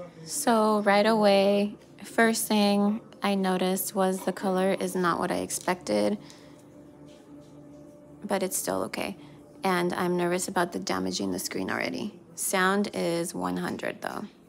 So right away, first thing I noticed was the color is not what I expected, but it's still okay. And I'm nervous about the damaging the screen already. Sound is 100 though.